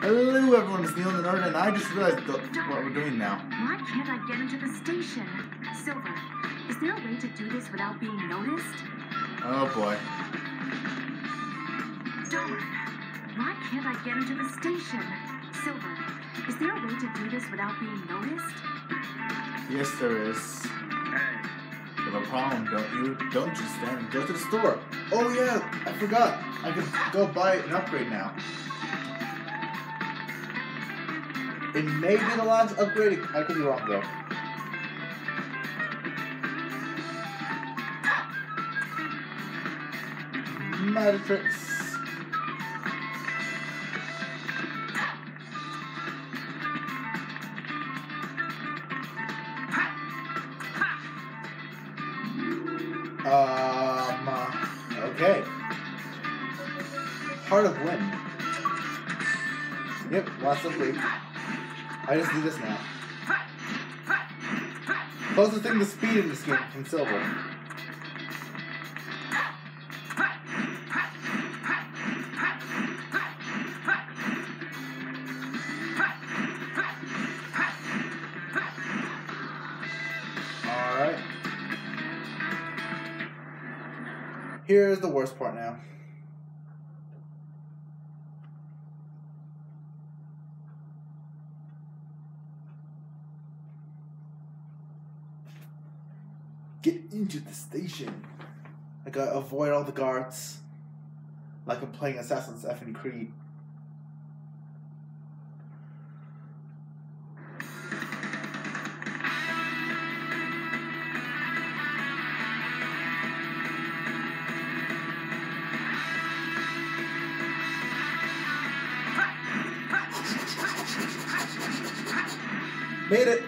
Hello everyone, it's Neil the Nerd, and I just realized what we're doing now. Why can't I get into the station? Silver, is there a way to do this without being noticed? Oh boy. Darn. Why can't I get into the station? Silver, is there a way to do this without being noticed? Yes, there is. You have a problem, don't you? Don't just stand. Go to the store. Oh yeah, I forgot. I can go buy an upgrade now. It may be the last upgrade. I could be wrong though. Matrix. Okay. Heart of Wind. Yep, last upgrade. I just do this now. Closest thing to speed in this game from Silver. Alright. Here's the worst part now. Get into the station. I gotta avoid all the guards. Like I'm playing Assassin's Creed. Made it!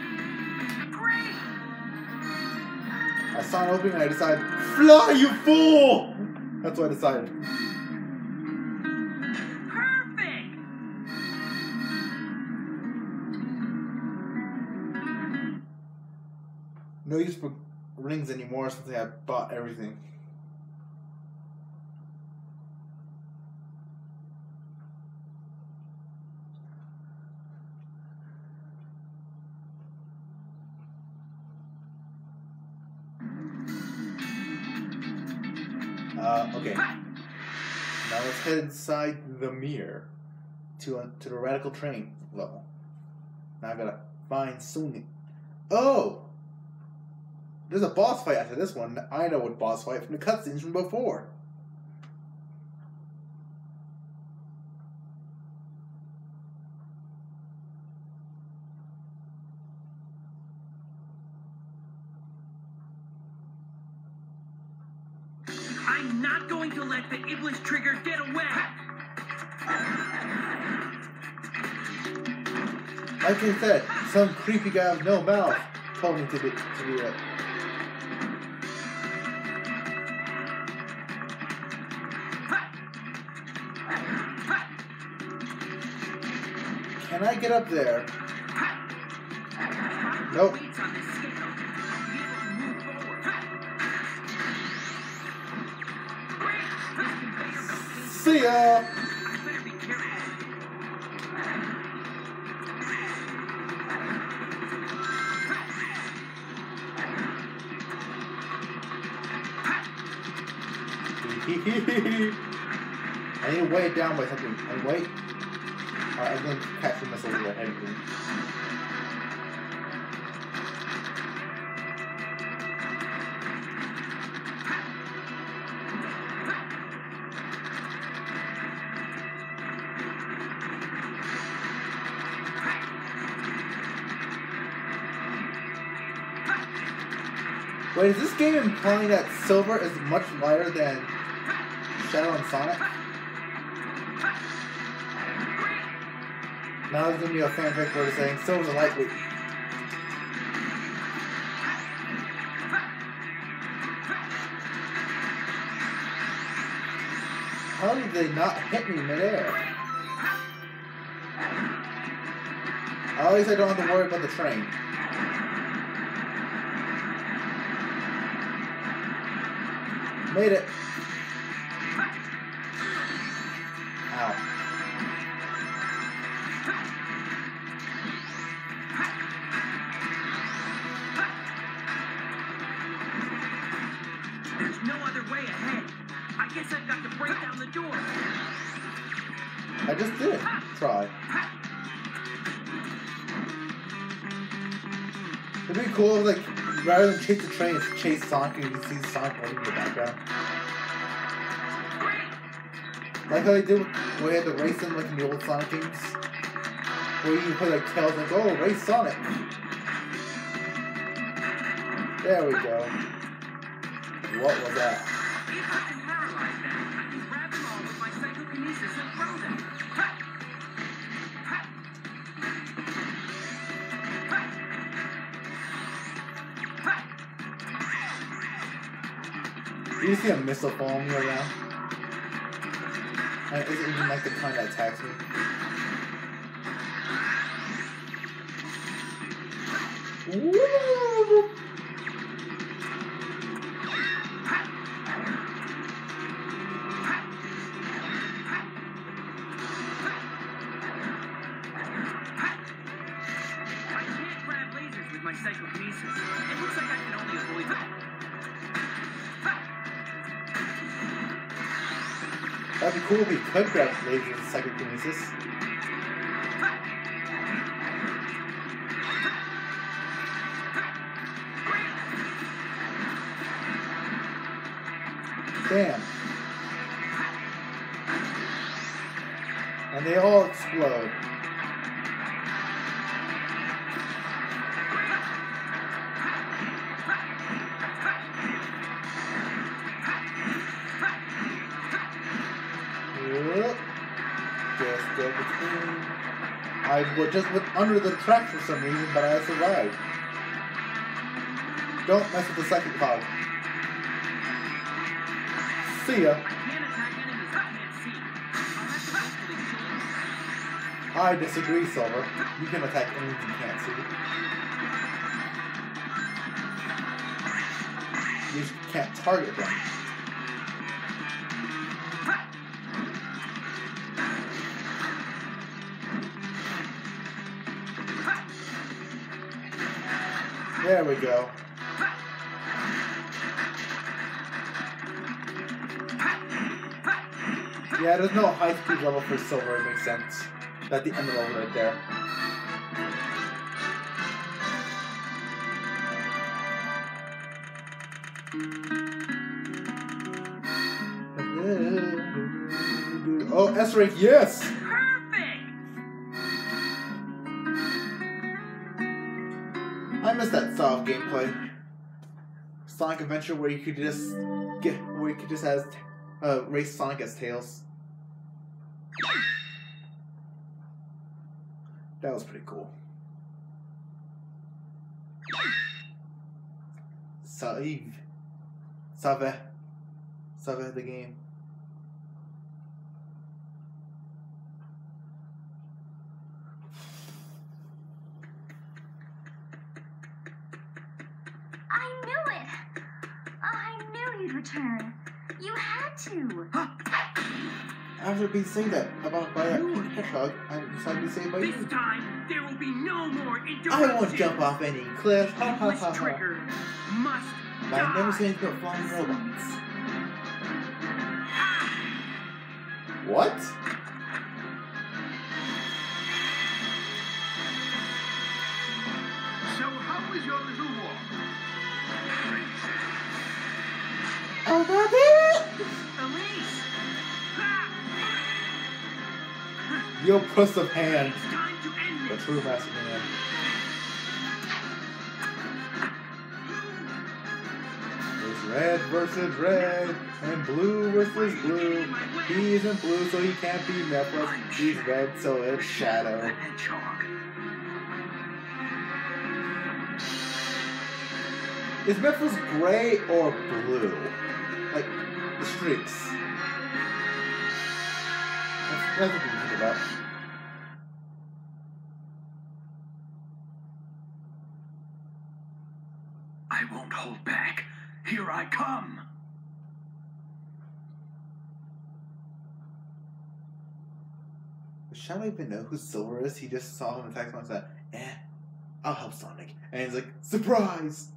I saw an opening and I decided, fly, you fool! That's what I decided. Perfect! No use for rings anymore since I have bought everything. Okay. Now let's head inside the mirror to the radical train level. Now I gotta find Suni. Oh! There's a boss fight after this one. I know what boss fight from the cutscenes from before. I'm not going to let the Iblis trigger get away! Like I said, some creepy guy with no mouth told me to do it. Can I get up there? Nope. See ya! I need to weigh it down by something. And wait. Alright, I'm going to catch the missile with everything. Wait, is this game implying that Silver is much lighter than Shadow and Sonic? Now there's gonna be a fanfic where it's saying Silver's a lightweight. How did they not hit me midair? At least I don't have to worry about the train. Made it. Ow. just did try. It'd be cool if, like, rather than chase the train, it's chase Sonic and you can see Sonic running in the background. Like how they did where they had to race them like in the old Sonic games. Where you can play like Tails and like, oh, race Sonic. There we go. What was that? If I can paralyze them, I can grab them all with my psychokinesis and throw them. Do you see a missile following me around? And it isn't even like the kind that attacks me. Woo! My psychokinesis. It looks like I can only avoid that. That'd be cool if we could grab lasers with psychokinesis. Damn. And they all explode. I just went under the track for some reason, but I survived. Don't mess with the second cog. See ya. I disagree, Silver. You can attack enemies you can't see. You just can't target them. There we go. Yeah, there's no high speed level for Silver, it makes sense. That's the end level right there. Oh, S-Rank, yes! I miss that style of gameplay. Sonic Adventure where you could just race Sonic as Tails. That was pretty cool. Save the game. Return. You had to. After being saying that about by that pink hedgehog, I decided to say by you. This time, there will be no more interruptions. I won't jump off any cliff. Ha ha ha Trigger must die. I've never seen anything but flying robots. What? So how was your little walk? Oh, baby! Elise! Your puss of hand. It's time to end The this. true master man. It's red versus red, and blue versus blue. He isn't blue, so he can't be Mephiles. He's red, so it's Shadow. The hedgehog. Is Mephiles gray or blue? Like, the streaks. That's what you think about. I won't hold back. Here I come. Does Shadow even know who Silver is? He just saw him attack someone and said, I'll help Sonic. And he's like, surprise!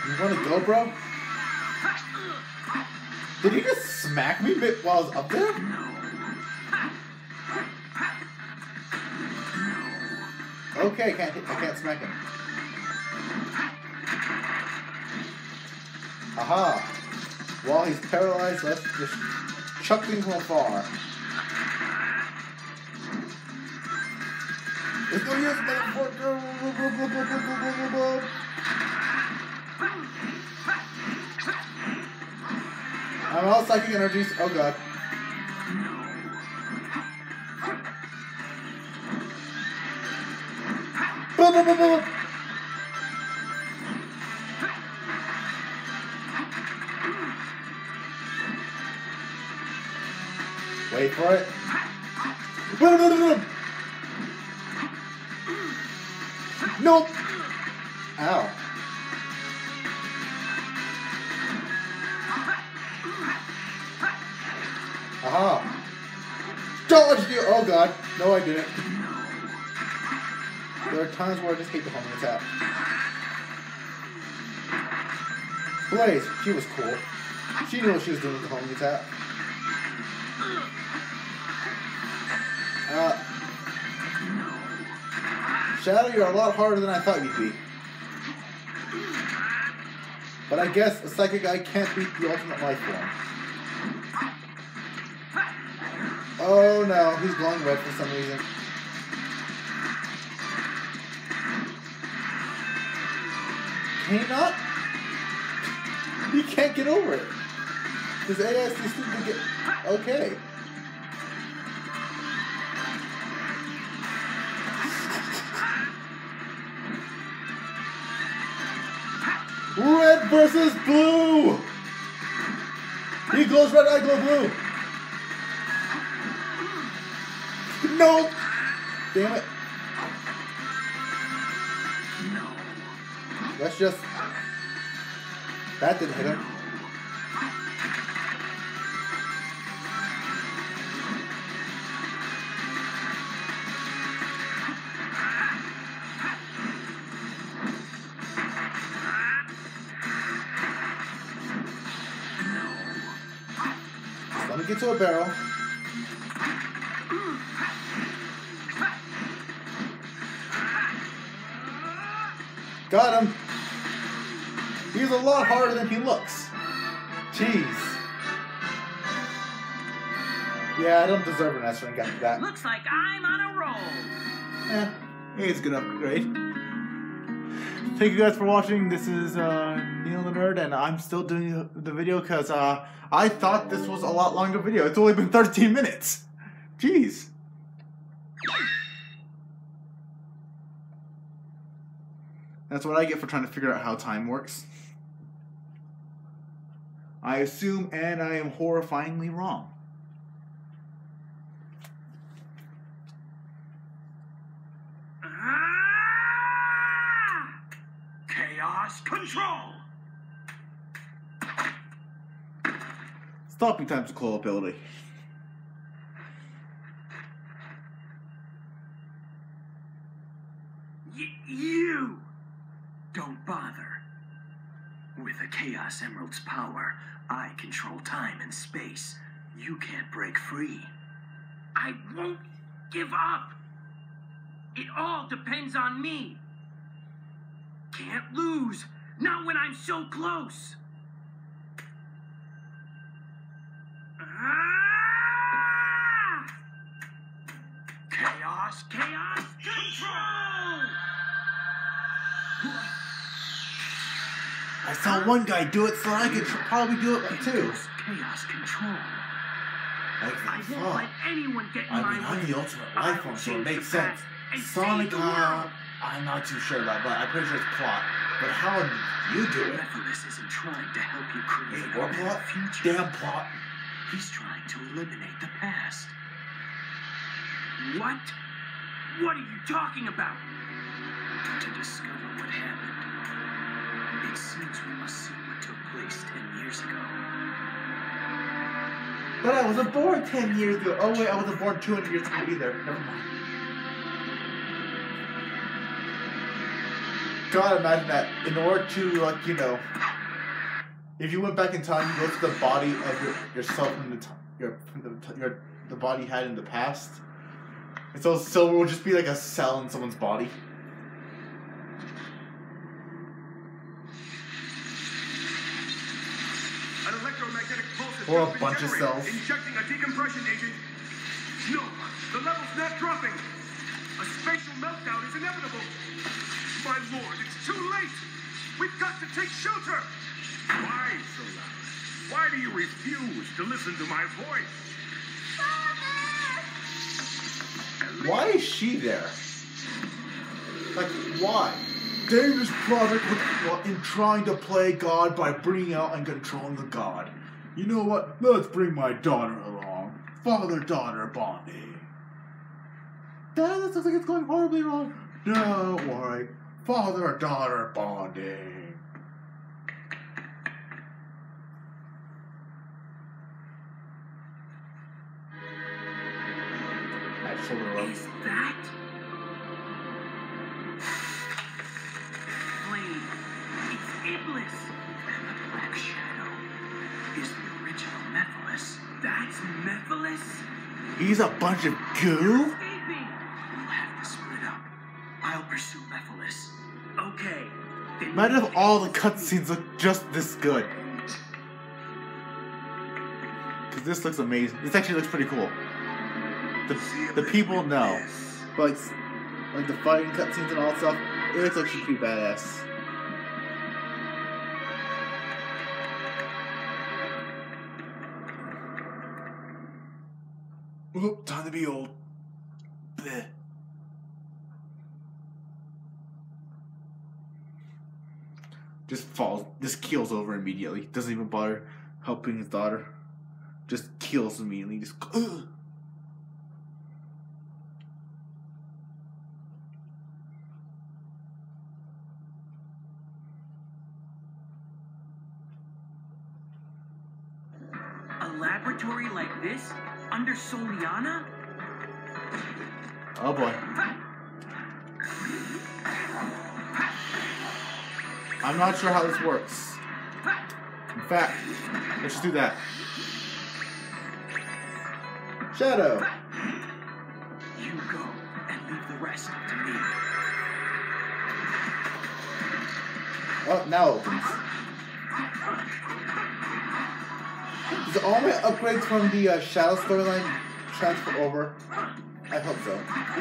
You wanna go, bro? Did he just smack me while I was up there? Okay, I can't smack him. Aha! While he's paralyzed, let's just chuck him from afar. It's no use, motherfucker! I'm all psychic energies. Oh god. Boom, boom, boom, boom. Wait for it. Boom, boom, boom, boom. Nope. Ow. Aha. Dodged you. Oh god. No, I didn't. There are times where I just hate the homing attack. Blaze, she was cool. She knew what she was doing with the homing attack. Shadow, you're a lot harder than I thought you'd be. But I guess a psychic guy can't beat the ultimate life form. Oh no, he's glowing red for some reason. Can he not? He can't get over it. His AI is too stupid to get... Okay. Red versus blue! He glows red, I glow blue! No! Damn it. Let's just... That didn't hit him. Let me get to a barrel. Got him. He's a lot harder than he looks. Jeez. Yeah, I don't deserve an S rank after that. Looks like I'm on a roll. He's a good upgrade. Thank you guys for watching. This is Neil the Nerd, and I'm still doing the video because I thought this was a lot longer video. It's only been 13 minutes. Jeez. That's what I get for trying to figure out how time works. I assume, and I am horrifyingly wrong. Chaos control! Stopping time's a cool ability. You! Don't bother. With the Chaos Emerald's power, I control time and space. You can't break free. I won't give up. It all depends on me. Can't lose. Not when I'm so close. Chaos control! I saw one guy do it, so I could probably do it too. Chaos control. I won't let anyone get in my way. I'm the ultimate life form, so it makes sense. Sonic, I'm not too sure about, but I'm pretty sure it's plot. But how did you do it? Nephilis isn't trying to help you create More plot? future. Damn plot. He's trying to eliminate the past. What? What are you talking about? To discover what happened. It seems we must see what took place 10 years ago. But I wasn't born 10 years ago. Oh wait, I wasn't born 200 years ago either. Never mind. gotta imagine that in order to, like, you know, if you went back in time, you go to the body of yourself in the body you had in the past, and so Silver would just be like a cell in someone's body. An electromagnetic pulse is Or a just been bunch of generated, cells. Injecting a decompression agent. No, the level's not dropping. A spatial meltdown is inevitable. My lord, it's too late. We've got to take shelter. Why so loud? Why do you refuse to listen to my voice? Why is she there? Like, why? David's project was in trying to play God by bringing out and controlling the God. You know what? Let's bring my daughter along. Father-daughter bonding. Dad, that sounds like it's going horribly wrong. Don't worry. Father-daughter bonding. I just hold her up. Is that? Blade, it's Iblis. And the Black Shadow is the original Mephiles. That's Mephiles? He's a bunch of goo? Escaping. We'll have to split up. I'll pursue Mephiles. Okay. Then Imagine if all the cutscenes look just this good. Because this looks amazing. This actually looks pretty cool. The people know. But like the fighting cutscenes and all that stuff, it looks actually pretty badass. Oh, time to be old. Bleh. Just falls, just keels over immediately. Doesn't even bother helping his daughter. Just keels immediately. Just ugh. A laboratory like this? Under Soliana? Oh boy. I'm not sure how this works. In fact, let's just do that. Shadow. You go and leave the rest to me. Oh, now it opens. Did all my upgrades from the Shadow storyline transfer over? I hope so.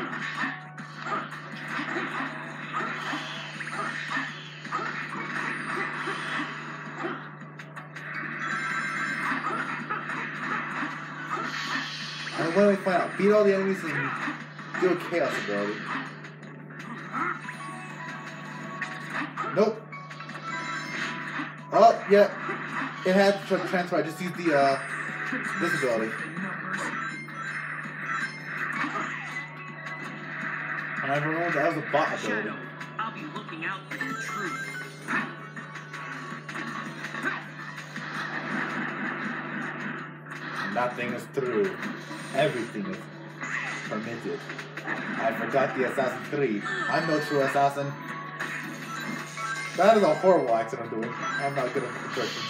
And when we find out, beat all the enemies and do a chaos ability. Nope. Oh, yeah. It had to transfer. I just used the, this ability. And I remember that was a bot ability. Shadow, I'll be looking out for your truth. Nothing is true. Everything is permitted. I forgot the Assassin's Creed. I'm no true assassin. That is a horrible accent I'm doing. I'm not good at impressions.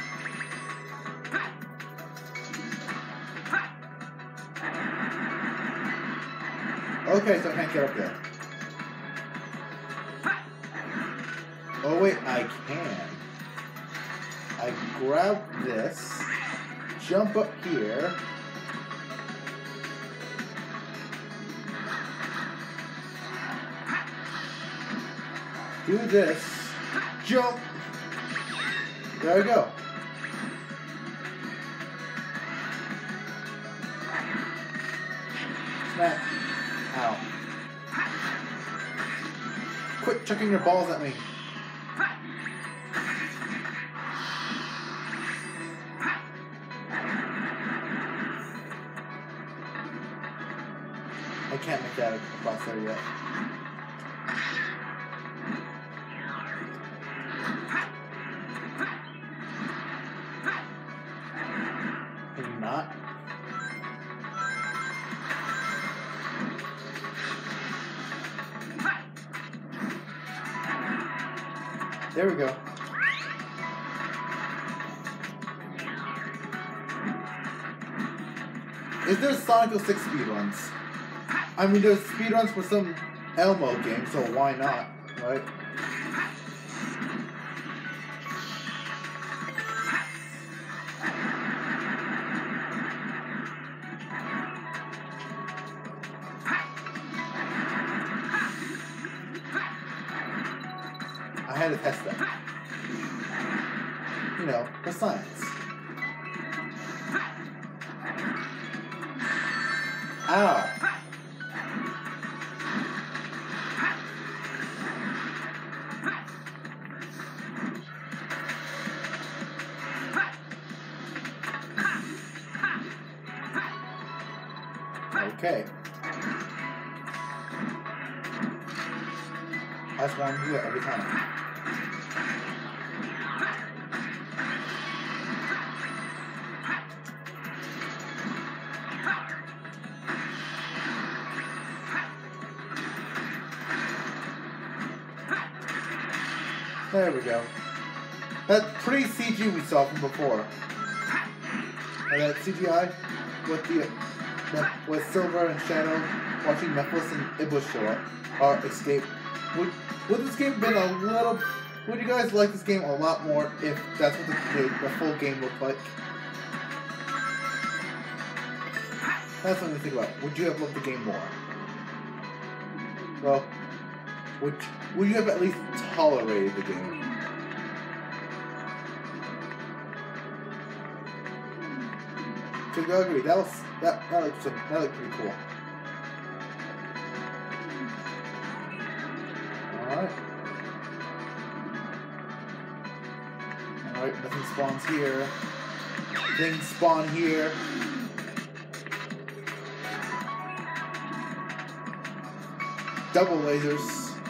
Okay, so I can't get up there. Oh wait, I can. I grab this, jump up here. Do this, jump. There we go. Snap. Ow. Quit chucking your balls at me. I can't make that across there yet. Can you not? There we go. Is there Sonic 06 speedruns? I mean, there's speedruns for some Elmo game, so why not, right? I had to test that. You know, for science. Ow. Okay. I just want to do it every time. There we go. That pretty CG we saw from before. And that CGI with with Silver and Shadow watching Nephilis and Iblis show up or escape. Would this game been a little? Would you guys like this game a lot more if that's what the full game looked like? That's something to think about. Would you have loved the game more? Well, would you have at least tolerated the game? Because I agree, that looked pretty cool. Alright, nothing spawns here. Things spawn here. Double lasers.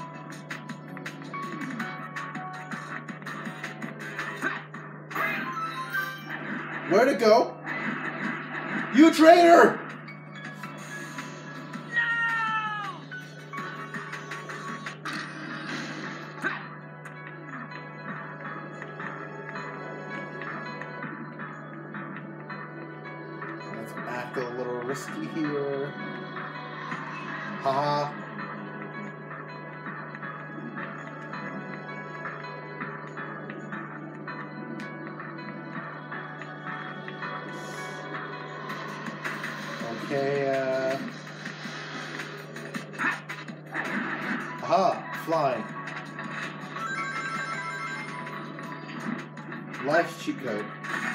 Where'd it go? You traitor! Let's act a little risky here. Haha. Okay, aha, flying. Life cheat code.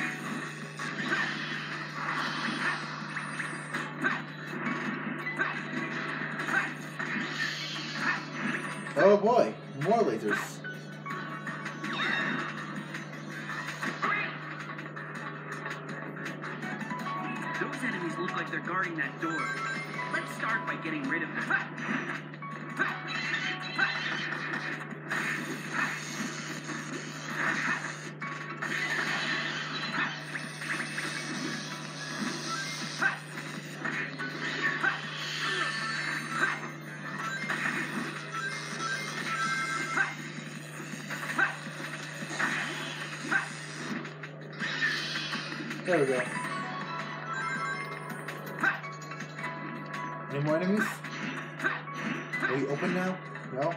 Oh boy, more lasers. Those enemies look like they're guarding that door. Let's start by getting rid of them. There we go. Any more enemies? Are we open now? No?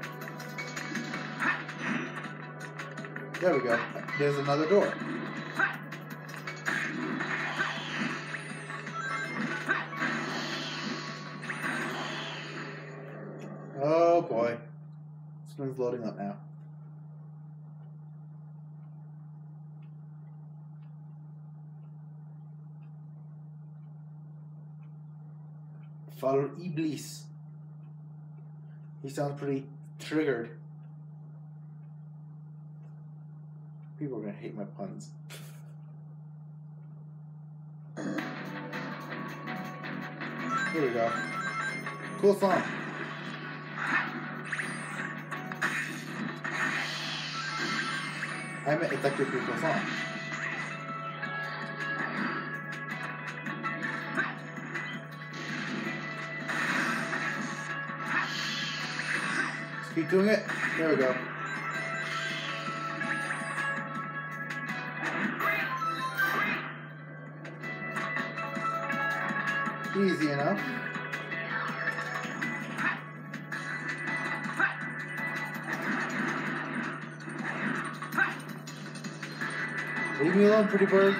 There we go. There's another door. Oh boy. This one's loading up now. Follow Iblis. He sounds pretty triggered. People are gonna hate my puns. Here we go. Cool song. I mean, it's actually a pretty cool song. Keep doing it. There we go. Easy enough. Leave me alone, pretty birds.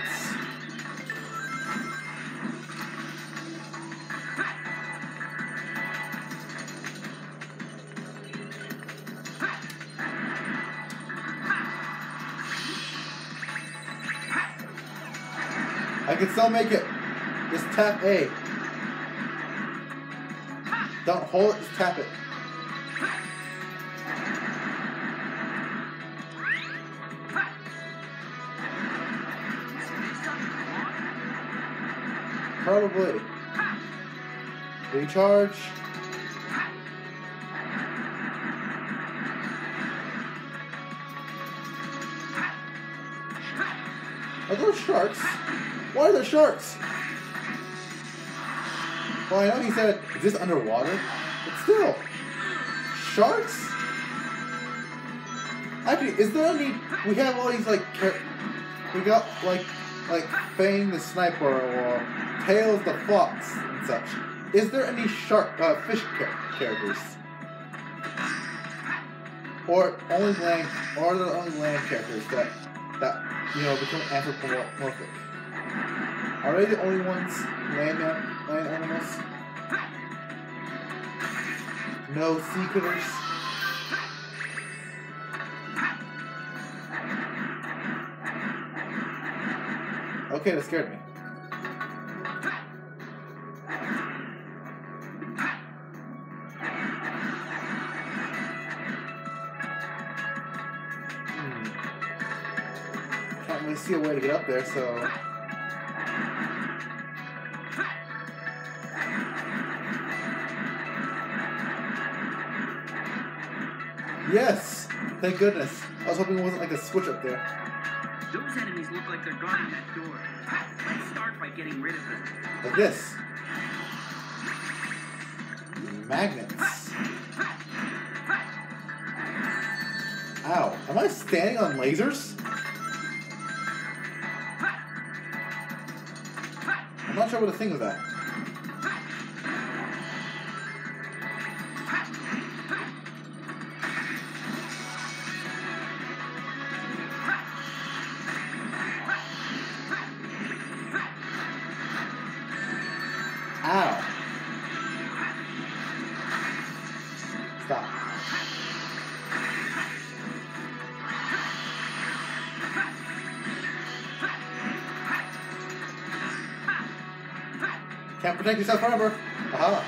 I can still make it. Just tap A. Don't hold it, just tap it. Probably. Recharge. Are those sharks? Why are there sharks? Well, I know he said, is this underwater? But still, sharks? Actually, is there any, we have all these, like, we got, like Fang the Sniper or Tails the Fox and such. Is there any fish characters? Or only land, or are there only land characters that become anthropomorphic? Are they the only ones land animals? No sea critters? Okay, that scared me. Can't really see a way to get up there, so... Yes! Thank goodness. I was hoping it wasn't like a switch up there. Those enemies look like they're guarding that door. Let's start by getting rid of them. Like this. Magnets. Ow. Am I standing on lasers? I'm not sure what to think of that. Ow. Stop. Can't protect yourself forever. Aha.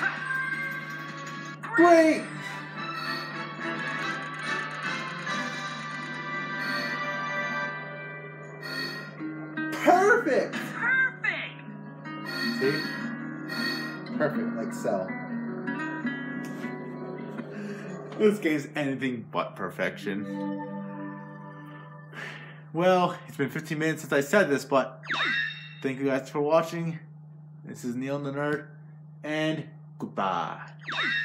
Great! Perfect! Perfect! See? Perfect, like Cell. This game's anything but perfection. Well, it's been 15 minutes since I said this, but thank you guys for watching. This is Neil the Nerd, and goodbye.